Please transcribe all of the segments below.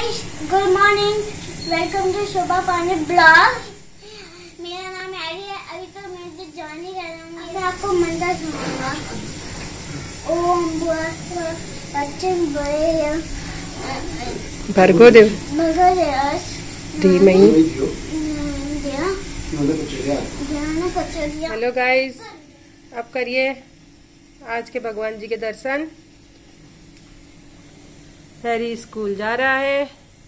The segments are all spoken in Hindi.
Guys, good morning. Welcome to Shobha Pani blog. मेरा नाम एरी है। अभी तो मैं तो जॉइन ही कर रहा हूँ। मैं आपको मंत्र सुनाऊंगा। ओम बच्चे बड़े भर्गो देव धीमहि। हेलो गाइस, अब करिए आज के भगवान जी के दर्शन। हैरी स्कूल जा रहा है।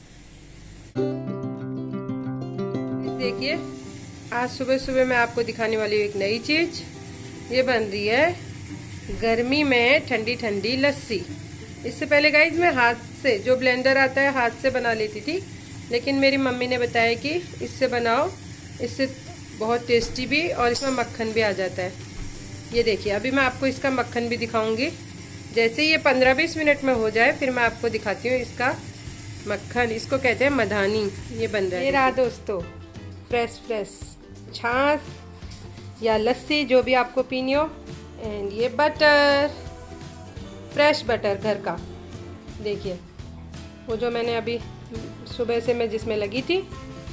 देखिए, आज सुबह सुबह मैं आपको दिखाने वाली हूँ एक नई चीज। ये बन रही है गर्मी में ठंडी ठंडी लस्सी। इससे पहले गाइस मैं हाथ से, जो ब्लेंडर आता है हाथ से बना लेती थी, लेकिन मेरी मम्मी ने बताया कि इससे बनाओ, इससे बहुत टेस्टी भी और इसमें मक्खन भी आ जाता है। ये देखिए, अभी मैं आपको इसका मक्खन भी दिखाऊंगी। जैसे ये 15-20 मिनट में हो जाए फिर मैं आपको दिखाती हूँ इसका मक्खन। इसको कहते हैं मधानी। ये बन रहा है। ये रहा दोस्तों फ्रेश छाछ या लस्सी, जो भी आपको पीनी हो। एंड ये बटर, फ्रेश बटर घर का। देखिए, वो जो मैंने अभी सुबह से मैं जिसमें लगी थी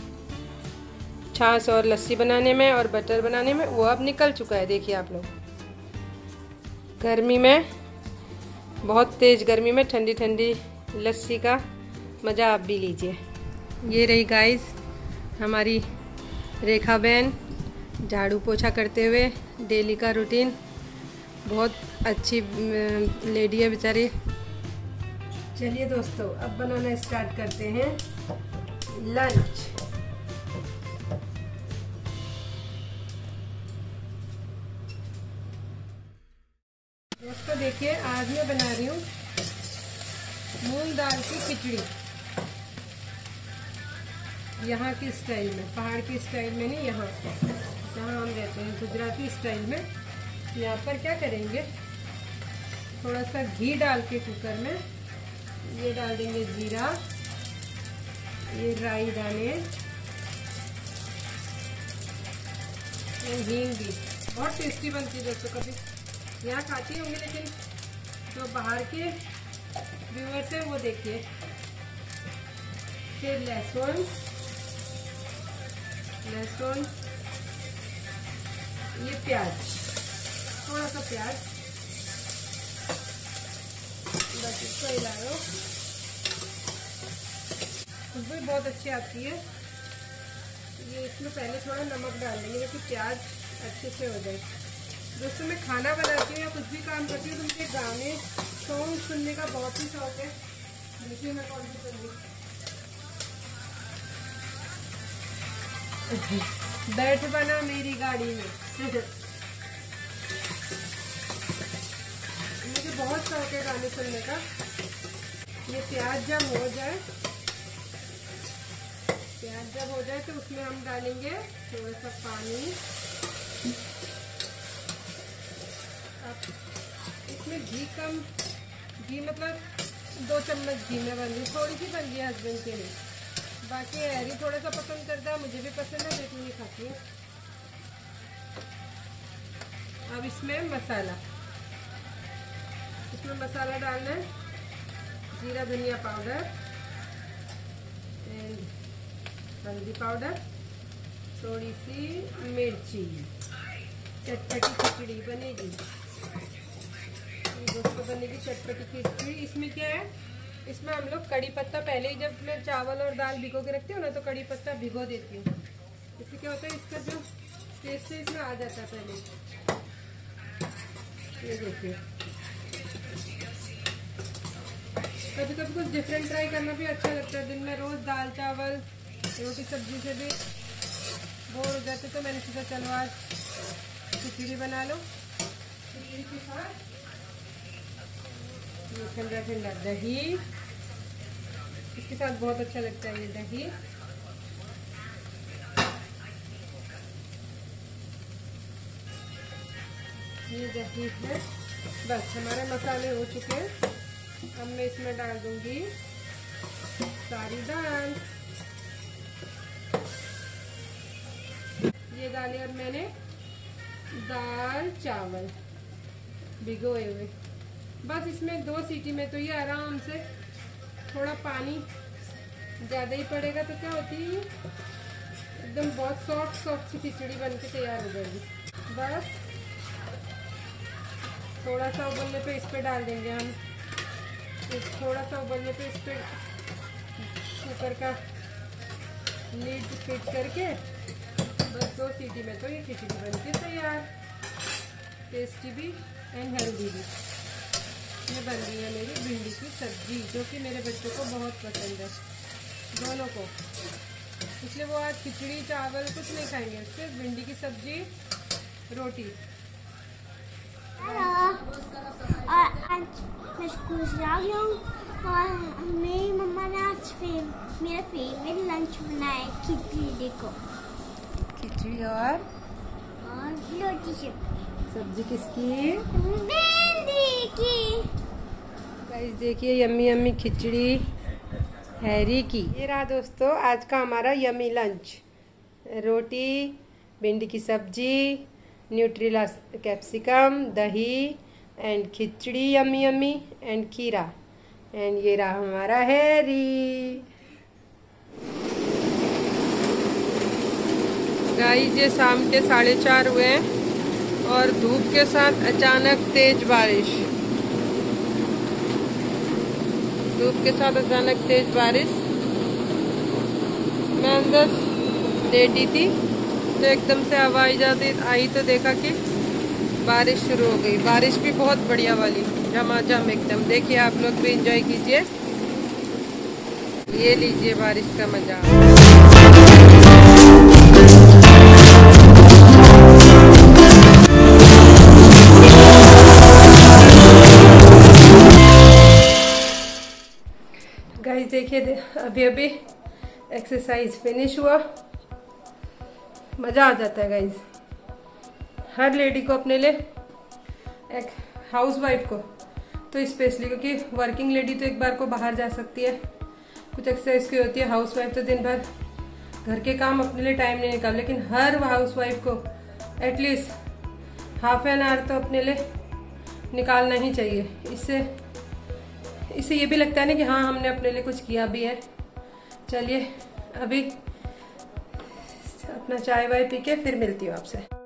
छाछ और लस्सी बनाने में और बटर बनाने में, वो अब निकल चुका है। देखिए आप लोग, गर्मी में, बहुत तेज गर्मी में ठंडी ठंडी लस्सी का मज़ा आप भी लीजिए। ये रही गाइस हमारी रेखा बहन, झाड़ू पोछा करते हुए डेली का रूटीन। बहुत अच्छी लेडी है बेचारी। चलिए दोस्तों, अब बनाना स्टार्ट करते हैं लंच। दोस्तों देखिए, आज मैं बना रही हूँ मूंग दाल की खिचड़ी। यहाँ की स्टाइल में, पहाड़ की स्टाइल में नहीं, यहाँ जहाँ हम रहते हैं गुजराती स्टाइल में। यहाँ पर क्या करेंगे, थोड़ा सा घी डाल के कुकर में ये डाल देंगे जीरा, ये राई दाने, हींग भी। बहुत टेस्टी बनती है दोस्तों। कभी यहाँ खाती होंगे, लेकिन जो बाहर के व्यूअर्स हैं वो देखिए। फिर लहसुन, ये प्याज, थोड़ा सा प्याज, बस इसको हिला लो। खुशबू बहुत अच्छी आती है। ये इसमें पहले थोड़ा नमक डाल देंगे ताकि प्याज अच्छे से हो जाए। दोस्तों मैं खाना बनाती हूँ या कुछ भी काम करती हूँ तो मुझे गाने सॉन्ग सुनने का बहुत ही शौक है। देखिए मैं कौन सी सुन रही, बैठ बना मेरी गाड़ी में। मुझे बहुत शौक है गाने सुनने का। ये प्याज जब हो जाए तो उसमें हम डालेंगे थोड़ा सा पानी। इसमें घी मतलब 2 चम्मच घी में बन रही, थोड़ी सी बन रही है हस्बैंड के लिए। बाकी हैरी थोड़ा सा पसंद करता है, मुझे भी पसंद है, लेकिन नहीं खाती हूँ। अब इसमें मसाला डालना है। जीरा धनिया पाउडर, हल्दी पाउडर, थोड़ी सी मिर्ची। चटपटी खिचड़ी बनेगी दोस्तों, बनेगी चटपटी खिचड़ी। इसमें क्या है, इसमें हम लोग कड़ी पत्ता, पहले ही जब मैं चावल और दाल भिगो के रखती हूँ ना, तो कड़ी पत्ता भिगो देती हूँ। इससे क्या होता है, इसका जो टेस्ट है इसमें आ जाता है पहले। ये देखिए, कभी कभी कुछ डिफरेंट ट्राई करना भी अच्छा लगता है। दिन में रोज दाल चावल रोटी सब्जी से भी बोर हो जाते, तो मैंने सोचा चलो आज खिचड़ी बना लो। खिचड़ी के साथ ठंडा ठंडा दही, इसके साथ बहुत अच्छा लगता है ये दही। ये दही है। बस हमारे मसाले हो चुके हैं। अब मैं इसमें डाल दूंगी सारी दाल। ये डाले अब मैंने दाल चावल भिगोए हुए। बस इसमें 2 सीटी में तो ये आराम से, थोड़ा पानी ज्यादा ही पड़ेगा तो क्या होती है, एकदम बहुत सॉफ्ट सी खिचड़ी बन के तैयार हो जाएगी। बस थोड़ा सा उबलने पे इस पे डाल देंगे हम, थोड़ा सा उबलने पे इस पे कुकर का लीड फिट करके बस 2 सीटी में तो ये खिचड़ी बन के तैयार। टेस्टी भी एंड हेल्दी भी। ये बन रही है मेरी भिंडी की सब्जी, जो कि मेरे बच्चों को बहुत पसंद है, दोनों को। इसलिए वो आज खिचड़ी चावल कुछ नहीं खाएंगे, सिर्फ भिंडी की सब्जी रोटी। आज मैं स्कूल से आ गई हूँ और मेरी मम्मा ने आज मेरा फेवरेट लंच बनाया है, खिचड़ी। देखो, खिचड़ी और रोटी। सब्जी किसकी? भिंडी की। गाइस देखिए, यम्मी यम्मी खिचड़ी हैरी की। ये रहा दोस्तों आज का हमारा यम्मी लंच। रोटी, भिंडी की सब्जी, न्यूट्रेला कैप्सिकम, दही एंड खिचड़ी यम्मी यम्मी एंड खीरा। एंड ये रहा हमारा हैरी। गाइस ये शाम के 4:30 हुए हैं और धूप के साथ अचानक तेज बारिश। मैं अंदर लेटी थी तो एकदम से हवा आई तो देखा कि बारिश शुरू हो गई। बारिश भी बहुत बढ़िया वाली, झमाझम एकदम। देखिए आप लोग भी एंजॉय कीजिए, ये लीजिए बारिश का मजा। गाइस देखिए, अभी एक्सरसाइज फिनिश हुआ। मज़ा आ जाता है गाइस, हर लेडी को अपने लिए, एक हाउसवाइफ को तो स्पेशली, क्योंकि वर्किंग लेडी तो एक बार को बाहर जा सकती है, कुछ एक्सरसाइज की होती है। हाउसवाइफ तो दिन भर घर के काम, अपने लिए टाइम नहीं निकाल, लेकिन हर हाउसवाइफ को एटलीस्ट हाफ एन आवर तो अपने लिए निकालना ही चाहिए। इससे ये भी लगता है ना कि हाँ हमने अपने लिए कुछ किया भी है। चलिए अभी अपना चाय वाय पी के फिर मिलती हूँ आपसे।